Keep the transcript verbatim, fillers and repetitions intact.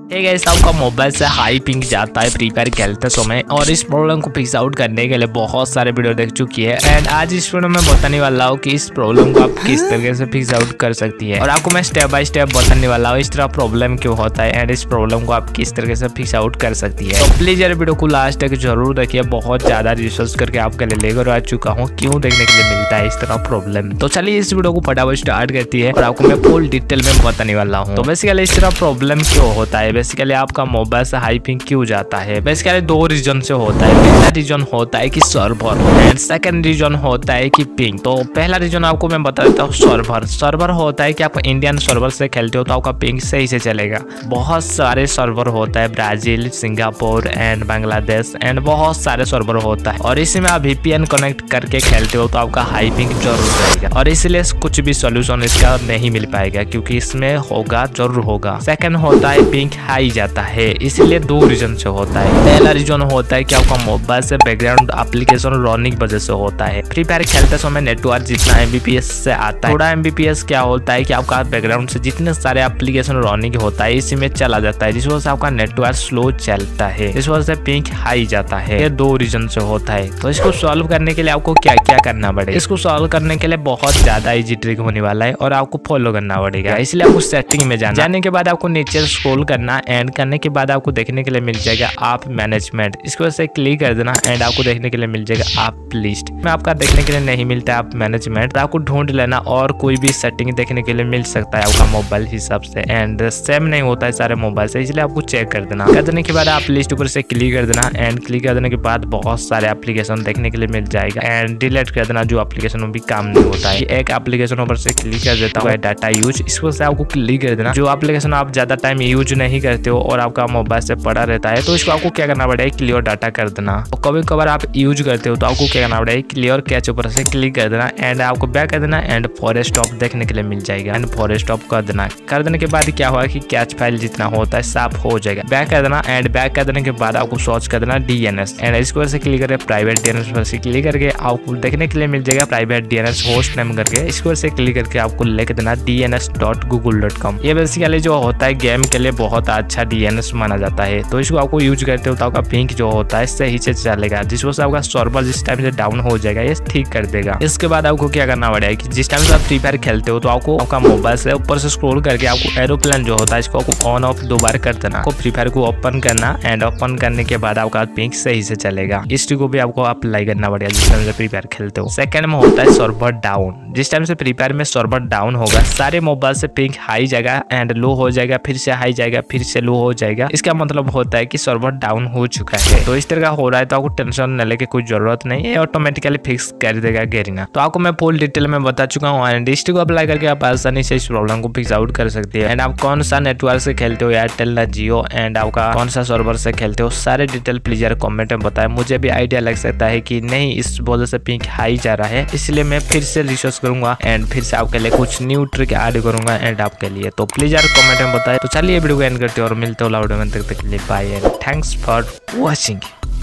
एक ऐसा आपका मोबाइल से हाई पिंग जाता है फ्री फायर खेलते समय, और इस प्रॉब्लम को फिक्स आउट करने के लिए बहुत सारे वीडियो देख चुकी है। एंड आज इस वीडियो में बताने वाला हूँ कि इस प्रॉब्लम को आप किस तरीके से फिक्स आउट कर सकती है, और आपको मैं स्टेप बाय स्टेप बताने वाला हूँ इस तरह प्रॉब्लम क्यों होता है एंड इस प्रॉब्लम को आप किस तरीके से फिक्स आउट कर सकती है। तो प्लीज यार वीडियो को लास्ट तक जरूर देखिए, बहुत ज्यादा रिसर्च करके आपके लिए लेकर आ चुका हूँ क्यों देखने के लिए मिलता है इस तरह प्रॉब्लम। तो चलिए इस वीडियो को फटाफट स्टार्ट करती है और आपको मैं फुल डिटेल में बताने वाला हूँ। तो बेसिकली इस तरह प्रॉब्लम क्यों होता है, बेसिकली आपका मोबाइल से हाई पिंग क्यों जाता है, बेसिकली दो रीजन से होता है। पहला रीजन होता है कि सर्वर एंड सेकंड रीजन होता है कि पिंग। तो पहला रीजन आपको मैं बता देता हूँ, सर्वर सर्वर होता है कि आप इंडियन सर्वर से खेलते हो तो आपका पिंग सही से चलेगा। बहुत सारे सर्वर होता है, Brazil, Singapore and Bangladesh and बहुत सारे सर्वर होता है, और इसमें आप वीपीएन कनेक्ट करके खेलते हो तो आपका हाई पिंग जरूर रहेगा, और इसलिए कुछ भी सोल्यूशन इसका नहीं मिल पाएगा क्योंकि इसमें होगा जरूर होगा। सेकंड होता है पिंग हाई जाता है, इसलिए दो रीजन से होता है। पहला रीजन होता है कि आपका मोबाइल से बैकग्राउंड एप्लीकेशन रनिंग वजह से होता है। फ्री फायर खेलते समय नेटवर्क जितना एमबीपीएस से आता है, थोड़ा एमबीपीएस क्या होता है कि आपका बैकग्राउंड से जितने सारे एप्लीकेशन रनिंग होता है इसी में चला जाता है, जिस वजह से आपका नेटवर्क स्लो चलता है, इस वजह से पिंग हाई जाता है। ये दो रीजन से होता है। तो इसको सॉल्व करने के लिए आपको क्या क्या करना पड़ेगा, इसको सॉल्व करने के लिए बहुत ज्यादा इजी ट्रिक होने वाला है और आपको फॉलो करना पड़ेगा। इसलिए आपको सेटिंग में जाना, जाने के बाद आपको नीचे स्क्रॉल करना एंड करने के बाद आपको देखने के लिए मिल जाएगा आप मैनेजमेंट, इसको ऐसे क्लिक कर देना एंड आपको देखने के लिए मिल जाएगा आप लिस्ट में। आपका देखने के लिए नहीं मिलता है आप मैनेजमेंट, तो आपको ढूंढ लेना और कोई भी सेटिंग देखने के लिए मिल सकता है आपका मोबाइल हिसाब से, एंड सेम नहीं होता है सारे मोबाइल से, इसलिए आपको चेक कर देना। कर देने के बाद आप लिस्ट ऊपर से क्लिक कर देना एंड क्लिक कर देने के बाद बहुत सारे एप्लीकेशन देखने के लिए मिल जाएगा एंड डिलीट कर देना जो एप्लीकेशन भी काम नहीं होता है। एक एप्लीकेशन ऊपर से क्लिक कर देता हूँ डाटा यूज, इसको से आपको क्लिक कर देना। जो एप्लीकेशन आप ज्यादा टाइम यूज नहीं करते हो और आपका मोबाइल से पड़ा रहता है तो इसको आपको क्या करना पड़ेगा, क्लियर डाटा कर देना। और कभी कभार आप यूज करते हो तो आपको क्या करना पड़ेगा, क्लियर कैच ऊपर से क्लिक कर देना एंड आपको बैक कर देना एंड फॉरेस्ट ऑफ देखने के लिए मिल जाएगा एंड फॉरेस्ट ऑफ कर देना। कर देने के बाद क्या होगा कि कैच फाइल जितना होता है साफ हो जाएगा। बैक कर देना एंड बैक कर देने के बाद आपको सर्च कर देना डीएनएस एंड इसको ऐसे क्लिक करके प्राइवेट डीएनएस पर से क्लिक करके आपको देखने के लिए मिल जाएगा प्राइवेट डीएनएस होस्ट नेम करके, इसको ऐसे क्लिक करके आपको लिख देना D N S dot Google dot com. ये बेसिकली जो होता है गेम के लिए बहुत अच्छा डीएनएस माना जाता है, तो इसको आपको यूज करते हो तो आपका पिंग जो होता है सही से चलेगा, जिस वजह से आपका सर्वर जिस टाइम से डाउन हो जाएगा ये ठीक कर देगा। इसके बाद आपको क्या करना पड़ेगा कि जिस टाइम से आप फ्री फायर खेलते हो तो आपको आपका मोबाइल से ऊपर से स्क्रॉल करके आपको एरोप्लेन जो होता है इसको आपको ऑन ऑफ दो बार कर देना, आपको फ्री फायर को ओपन करना एंड ओपन करने के बाद आपका पिंग सही से चलेगा। इस को भी आपको अप्लाई करना पड़ेगा जिस टाइम से फ्री फायर खेलते हो। सेकंड में होता है सर्वर डाउन, जिस टाइम से फ्री फायर में सर्वर डाउन होगा सारे मोबाइल से पिंग हाई जाएगा एंड लो हो जाएगा, फिर से हाई जाएगा, फिर से लो हो जाएगा। इसका मतलब होता है कि सर्वर डाउन हो चुका है। तो इस तरह का हो रहा है तो आपको टेंशन न लेके कोई जरूरत नहीं है, ऑटोमेटिकली फिक्स कर देगा गेरिना। तो आपको मैं फुल डिटेल में बता चुका हूँ एंड इस को अप्लाई करके आप आसानी से इस प्रॉब्लम को फिक्स आउट कर सकते हैं। एंड आप कौन सा नेटवर्क से खेलते हो, एयरटेल या जियो, एंड आपका कौन सा सर्वर से खेलते हो, सारे डिटेल प्लीज यार कमेंट में बताएं, मुझे भी आइडिया लग सकता है कि नहीं इस वजह से पिंग हाई जा रहा है, इसलिए मैं फिर से रिसर्च करूंगा एंड फिर से आपके लिए कुछ न्यू ट्रिक ऐड करूंगा एंड आपके लिए। तो प्लीज यार कमेंट में बताएं। तो चलिए वीडियो को एंड करते हैं और मिलते हो लाउड में, तक तक के लिए bye and thanks for watching.